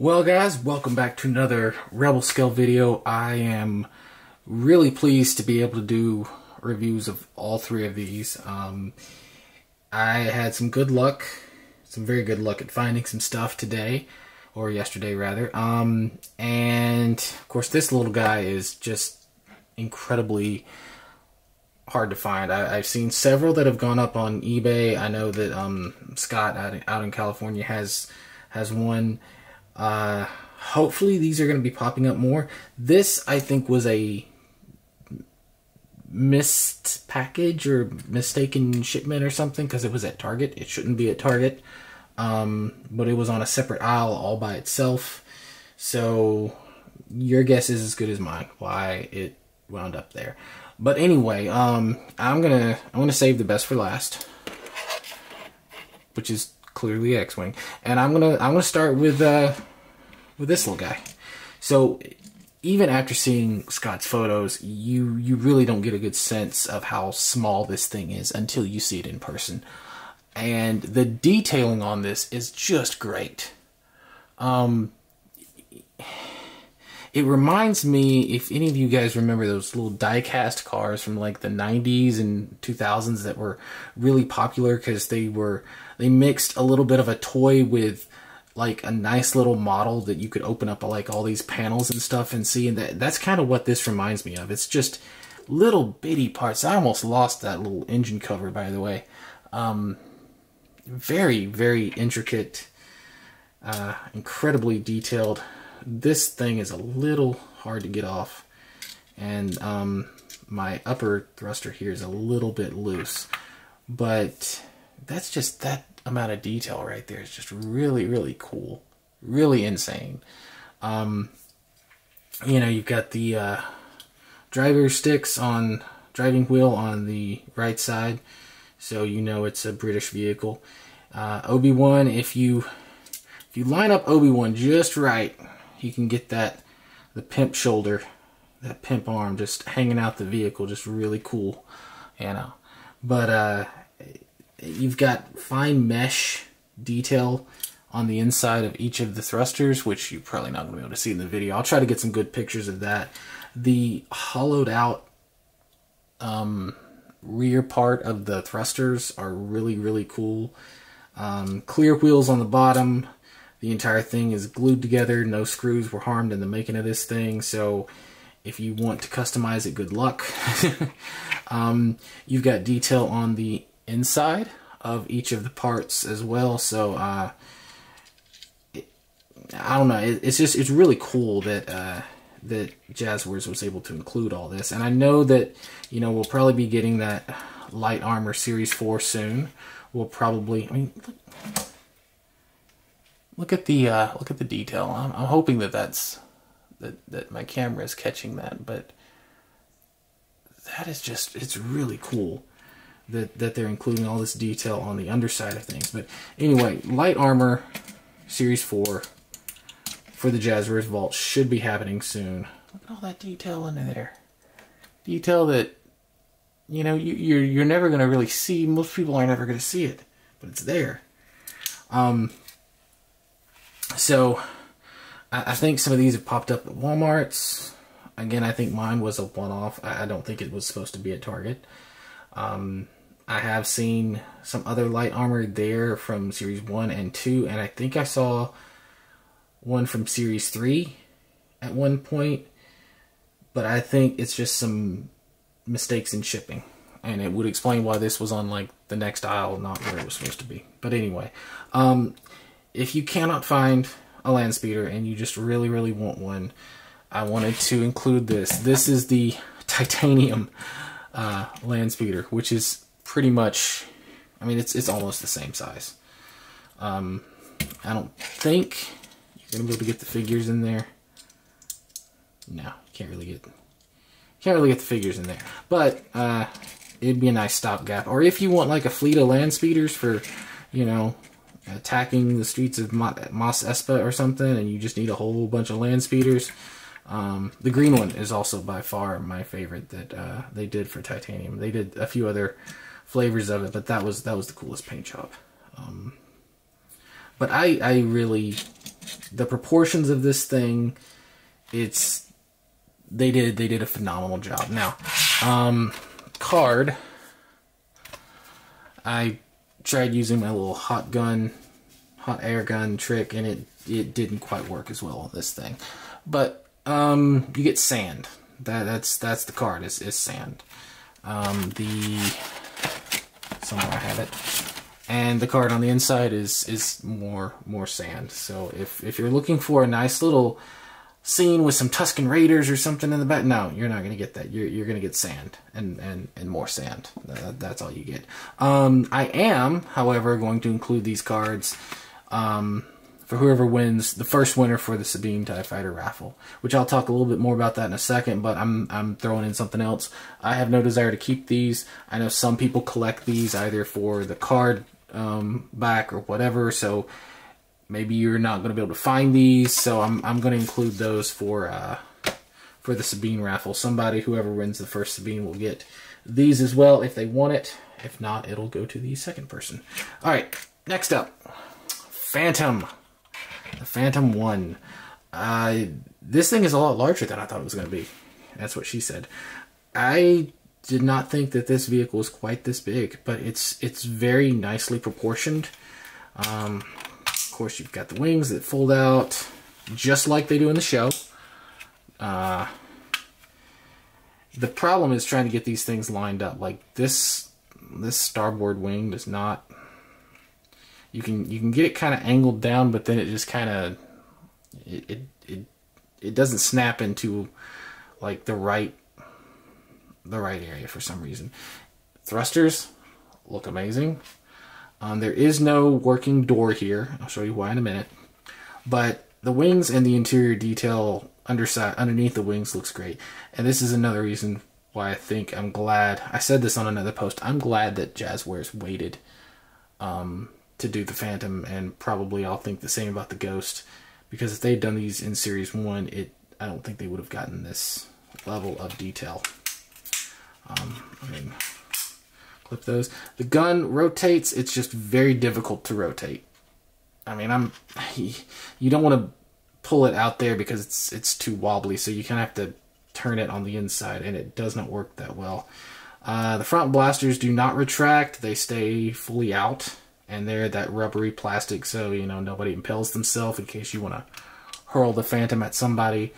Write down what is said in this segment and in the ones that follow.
Well guys, welcome back to another Rebel Scale video. I am really pleased to be able to do reviews of all three of these. I had some good luck, some very good luck at finding some stuff today, or yesterday rather. And of course this little guy is just incredibly hard to find. I've seen several that have gone up on eBay. I know that Scott out in California has one. Hopefully these are going to be popping up more. This, I think, was a missed package or mistaken shipment or something, because it was at Target. It shouldn't be at Target, but it was on a separate aisle all by itself. So your guess is as good as mine why it wound up there. But anyway, I'm gonna save the best for last, which is clearly X-Wing, and I'm gonna start with this little guy. So even after seeing Scott's photos, you really don't get a good sense of how small this thing is until you see it in person, and the detailing on this is just great. It reminds me, if any of you guys remember those little die-cast cars from like the 90s and 2000s that were really popular because they mixed a little bit of a toy with like a nice little model that you could open up like all these panels and stuff and see, and that's kind of what this reminds me of. It's just little bitty parts. I almost lost that little engine cover, by the way. Very, very intricate, incredibly detailed. This thing is a little hard to get off, and my upper thruster here is a little bit loose, but that's just that amount of detail right there is just really, really cool, really insane. You know, you've got the driver sticks on driving wheel on the right side, so you know it's a British vehicle. Obi-Wan, if you line up Obi-Wan just right, you can get the pimp shoulder, that pimp arm just hanging out the vehicle, just really cool, you know. But you've got fine mesh detail on the inside of each of the thrusters, which you're probably not going to be able to see in the video. I'll try to get some good pictures of that. The hollowed out rear part of the thrusters are really, really cool. Clear wheels on the bottom. The entire thing is glued together. No screws were harmed in the making of this thing, so if you want to customize it, good luck. You've got detail on the inside of each of the parts as well, so I don't know. It's really cool that that Jazzwares was able to include all this, and I know that, you know, we'll probably be getting that Light Armor Series 4 soon. We'll probably, I mean, look at the detail. I'm hoping that my camera is catching that, but that is just, it's really cool that they're including all this detail on the underside of things. But anyway, Light Armor Series 4 for the Jazzwares Vault should be happening soon. Look at all that detail in there. Detail that, you know, you're never going to really see. Most people are never going to see it, but it's there. So, I think some of these have popped up at Walmart's. Again, I think mine was a one-off. I don't think it was supposed to be at Target. I have seen some other light armor there from Series 1 and 2, and I think I saw one from Series 3 at one point. But I think it's just some mistakes in shipping. And it would explain why this was on, like, the next aisle, not where it was supposed to be. But anyway, if you cannot find a land speeder and you just really, really want one, I wanted to include this. This is the titanium land speeder, which is pretty much, I mean, it's almost the same size. I don't think you're gonna be able to get the figures in there. No, you can't really get the figures in there. But it'd be a nice stopgap. Or if you want like a fleet of land speeders for, you know, attacking the streets of Mos Espa or something, and you just need a whole bunch of land speeders. The green one is also by far my favorite that they did for titanium. They did a few other flavors of it, but that was the coolest paint job. But I really the proportions of this thing, they did a phenomenal job. Now, card, I tried using my little hot air gun trick, and it didn't quite work as well on this thing. But you get sand. That's the card is sand. Somewhere I have it. And the card on the inside is more sand. So if you're looking for a nice little scene with some Tusken Raiders or something in the back, no, you're not going to get that. You're going to get sand and more sand. That's all you get. I am, however, going to include these cards for whoever wins, the first winner for the Sabine TIE Fighter raffle, which I'll talk a little bit more about that in a second, but I'm throwing in something else. I have no desire to keep these. I know some people collect these either for the card back or whatever, so maybe you're not going to be able to find these, so I'm going to include those for the Sabine raffle. Whoever wins the first Sabine will get these as well if they want it. If not, it'll go to the second person. All right, next up, Phantom. The Phantom 1. This thing is a lot larger than I thought it was going to be. That's what she said. I did not think that this vehicle was quite this big, but it's very nicely proportioned. Of course, you've got the wings that fold out just like they do in the show. The problem is trying to get these things lined up. Like this starboard wing does not. You can get it kind of angled down, but then it just kind of it doesn't snap into like the right area for some reason. Thrusters look amazing. There is no working door here. I'll show you why in a minute. But the wings and the interior detail underneath the wings looks great. And this is another reason why I think I'm glad. I said this on another post. I'm glad that Jazwares waited to do the Phantom, and probably I'll think the same about the Ghost, because if they'd done these in Series 1, I don't think they would have gotten this level of detail. I mean, clip those. The gun rotates. It's just very difficult to rotate. I mean, you don't want to pull it out there because it's too wobbly, so you kind of have to turn it on the inside, and it does not work that well. The front blasters do not retract. They stay fully out. And they're that rubbery plastic, so nobody impales themselves in case you want to hurl the Phantom at somebody.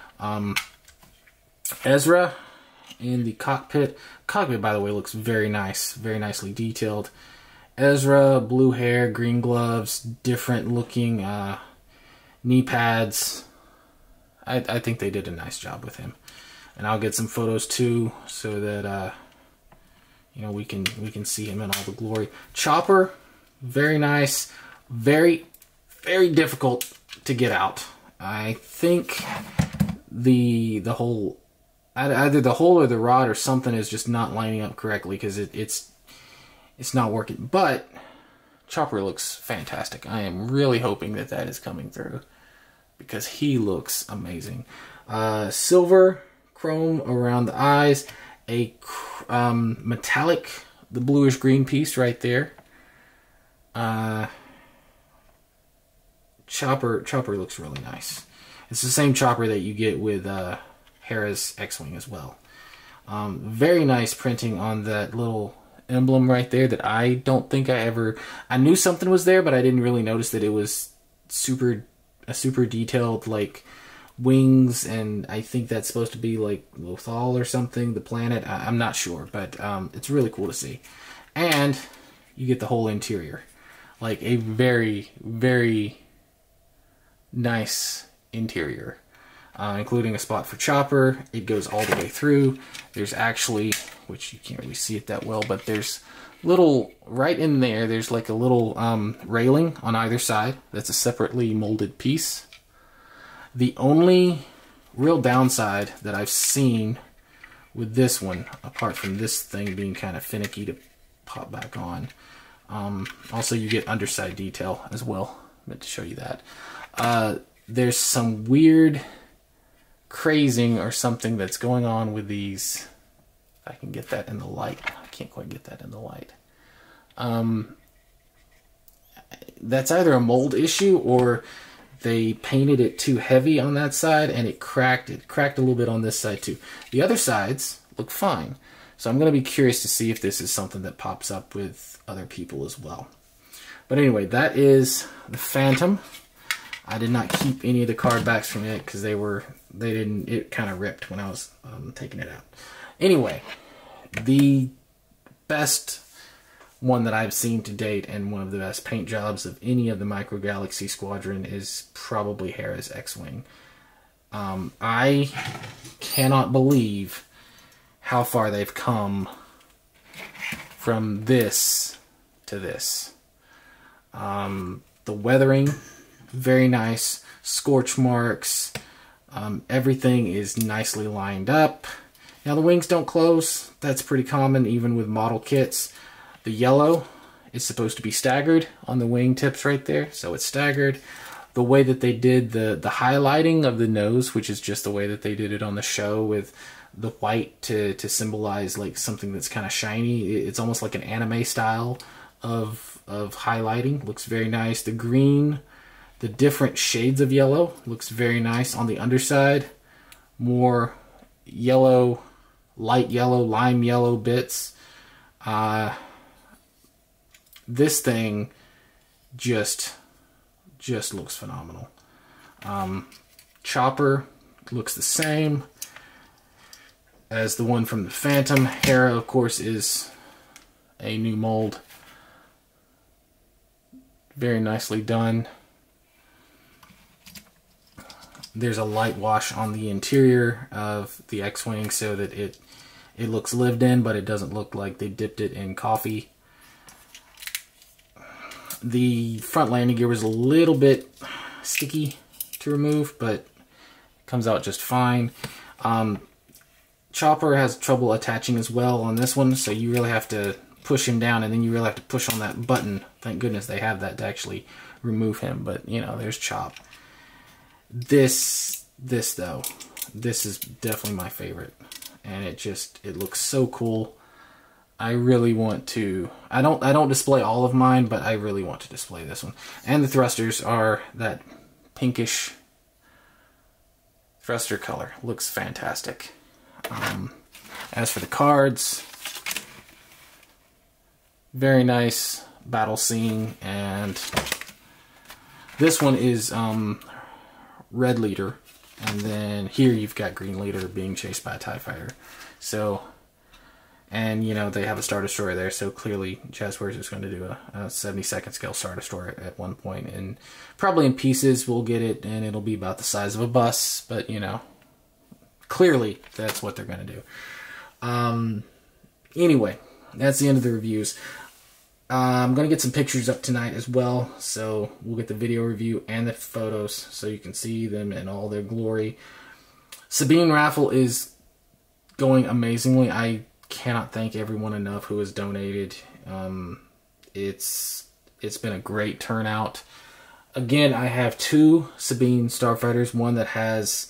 Ezra in the cockpit. Cockpit, by the way, looks very nice, very nicely detailed. Ezra, blue hair, green gloves, different looking knee pads. I think they did a nice job with him, and I'll get some photos too, so that we can see him in all the glory. Chopper. Very nice, very, very difficult to get out. I think the hole, either the hole or the rod or something is just not lining up correctly, because it's not working. But Chopper looks fantastic. I am really hoping that is coming through, because he looks amazing. Silver chrome around the eyes, a metallic, the bluish green piece right there. Chopper looks really nice. It's the same Chopper that you get with Hera's X-Wing as well. Very nice printing on that little emblem right there that I don't think I knew something was there, but I didn't really notice that it was super detailed, like wings, and I think that's supposed to be like Lothal or something, the planet. I'm not sure, but it's really cool to see. And you get the whole interior. Like a very, very nice interior, including a spot for Chopper. It goes all the way through. There's actually, which you can't really see it that well, but there's little, right in there, there's like a little railing on either side. That's a separately molded piece. The only real downside that I've seen with this one, apart from this thing being kind of finicky to pop back on, also you get underside detail as well. I meant to show you that. There's some weird crazing or something that's going on with these. If I can get that in the light. I can't quite get that in the light. That's either a mold issue or they painted it too heavy on that side, and it cracked. It cracked a little bit on this side too. The other sides look fine. So I'm going to be curious to see if this is something that pops up with other people as well. But anyway, that is the Phantom. I did not keep any of the card backs from it because it kind of ripped when I was taking it out. Anyway, the best one that I've seen to date and one of the best paint jobs of any of the Micro Galaxy Squadron is probably Hera's X-Wing. I cannot believe how far they've come from this to this. The weathering, very nice. Scorch marks, everything is nicely lined up. Now the wings don't close. That's pretty common even with model kits. The yellow is supposed to be staggered on the wing tips right there, so it's staggered. The way that they did the highlighting of the nose, which is just the way that they did it on the show with the white to symbolize like something that's kind of shiny. It's almost like an anime style of highlighting. Looks very nice. The green, the different shades of yellow looks very nice. On the underside, more yellow, light yellow, lime yellow bits. This thing just looks phenomenal. Chopper looks the same as the one from the Phantom. Hera, of course, is a new mold. Very nicely done. There's a light wash on the interior of the X-Wing so that it looks lived in, but it doesn't look like they dipped it in coffee. The front landing gear was a little bit sticky to remove, but it comes out just fine. Chopper has trouble attaching as well on this one, so you really have to push him down, and then you really have to push on that button. Thank goodness they have that to actually remove him, but you know, there's Chop. This though, this is definitely my favorite, and it looks so cool. I really want to, I don't display all of mine, but I really want to display this one. And the thrusters are that pinkish thruster color. Looks fantastic. As for the cards, very nice battle scene, and this one is Red Leader, and then here you've got Green Leader being chased by a TIE Fighter. So, and you know, they have a Star Destroyer there, so clearly Jazzwares is going to do a 72nd scale Star Destroyer at one point, and probably in pieces we'll get it, and it'll be about the size of a bus, but you know, clearly that's what they're going to do. Anyway, that's the end of the reviews. I'm going to get some pictures up tonight as well, so we'll get the video review and the photos so you can see them in all their glory. Sabine raffle is going amazingly. I cannot thank everyone enough who has donated. It's been a great turnout. Again, I have two Sabine Starfighters, one that has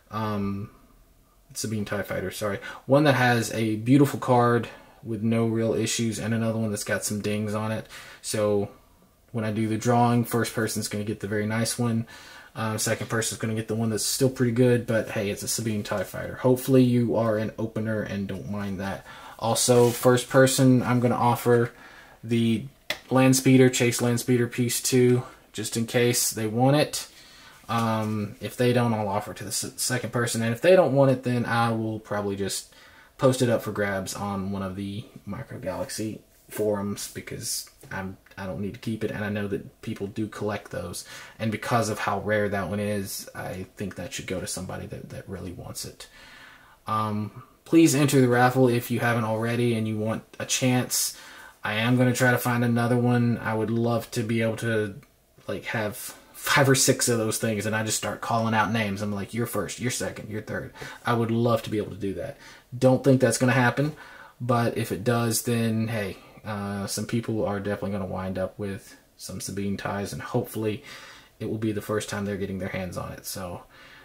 Sabine TIE Fighter, sorry. One that has a beautiful card with no real issues, and another one that's got some dings on it. So when I do the drawing, first person's going to get the very nice one. Second person's going to get the one that's still pretty good, but hey, it's a Sabine TIE Fighter. Hopefully you are an opener and don't mind that. Also, first person, I'm going to offer the Landspeeder, Chase Landspeeder Piece 2, just in case they want it. If they don't, I'll offer it to the second person, and if they don't want it, then I will probably just post it up for grabs on one of the Micro Galaxy forums, because I don't need to keep it, and I know that people do collect those, and because of how rare that one is, I think that should go to somebody that really wants it. Please enter the raffle if you haven't already and you want a chance. I am going to try to find another one. I would love to be able to like have 5 or 6 of those things, and I just start calling out names. I'm like, you're first, you're second, you're third. I would love to be able to do that. Don't think that's going to happen, but if it does, then hey, some people are definitely going to wind up with some Sabine ties, and hopefully it will be the first time they're getting their hands on it. So,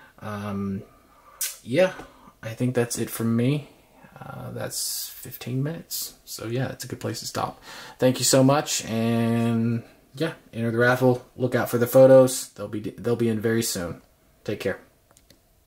yeah, I think that's it from me. That's 15 minutes. So yeah, it's a good place to stop. Thank you so much, and yeah, enter the raffle. Look out for the photos. They'll be in very soon. Take care.